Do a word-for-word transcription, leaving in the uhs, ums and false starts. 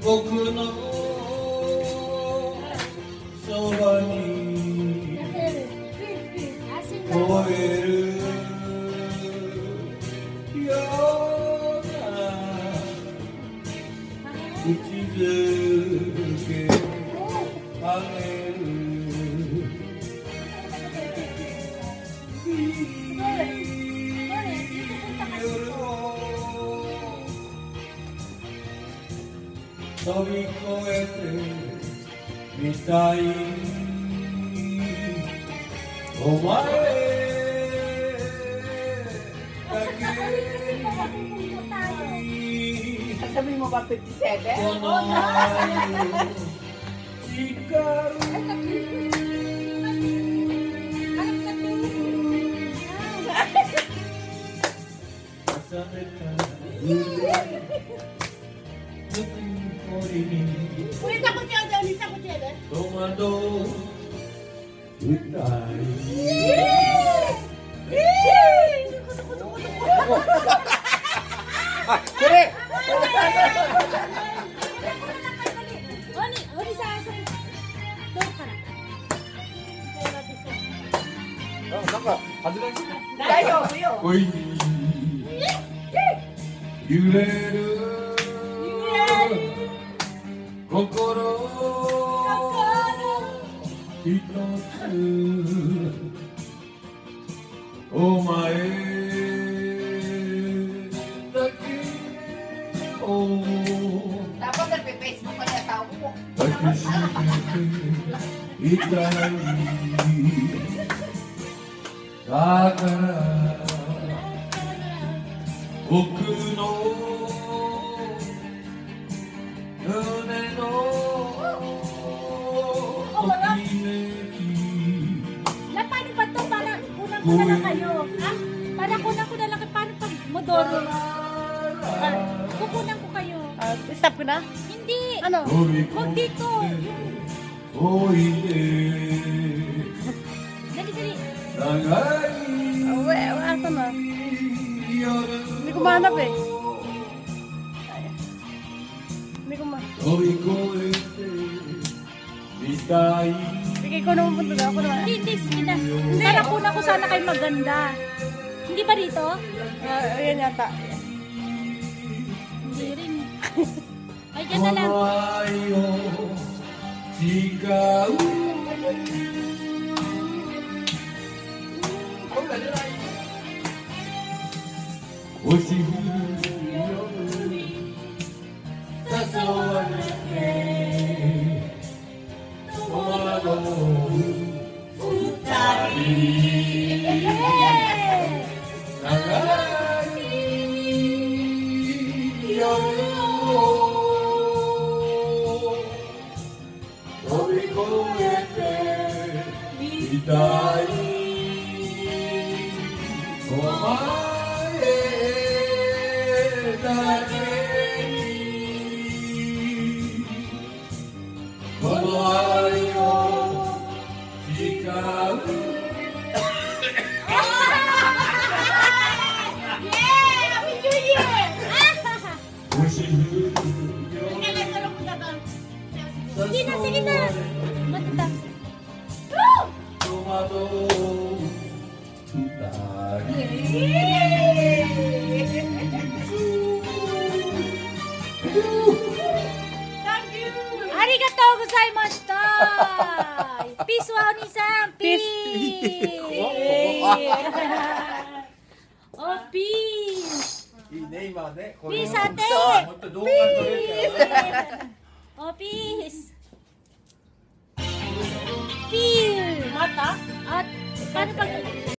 僕のそばに燃えるような口づけあげる夜を飛び越えてみたいお前だけに Sabi mo ba fifty-seven? この愛を誓う重ねた腕 Ulit ako siya dyan, ulit ako siya dyan. 戸惑う歌いあ、これ。あ、なんか恥ずかしい。 大丈夫よ。 おい揺れる心一つお前だけを Tapos nagpe-Facebook ka na tao mo. 抱きしめていたいだから僕の胸のときめき Na paano ba to? Para kunan ko na lang kayo. Ha? Para kunan ko na lang kayo. Paano pag modoro? Ah, kukunan ko kayo. Ah, stop ko na? Hindi. Ano? Huwag dito. Yung... おいで Dali, dali. 長い Ah, we, asa na? 夜 Hindi ko mahanap eh. Hindi ko ma... 飛び越えてみたい Sige, ikaw naman punta na ako naman. Hindi, hindi. Sige na. Para kunan ko sana kayo maganda. Hindi ba dito? Ah, ayan yata. Hindi rin. Ay, こ dyan na lang. の愛を誓う 星降る夜に誘われて戸惑う二人長い夜を飛び越えてみたいお前だけにこの愛を誓う Sige na, sige na. Matatapos. Arigatou gozaimashita. Peace wa oni-san. Peace. Oh, peace. いいね、今ね。 Peace ate. もっと動画撮れるから。 Oh, peace. Peace. Mata? At paano pag